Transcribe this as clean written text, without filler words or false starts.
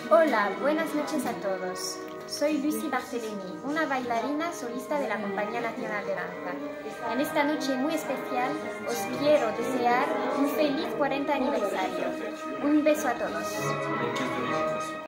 Hola, buenas noches a todos. Soy Lucy Barthelemy, una bailarina solista de la Compañía Nacional de Danza. En esta noche muy especial os quiero desear un feliz 40 aniversario. Un beso a todos.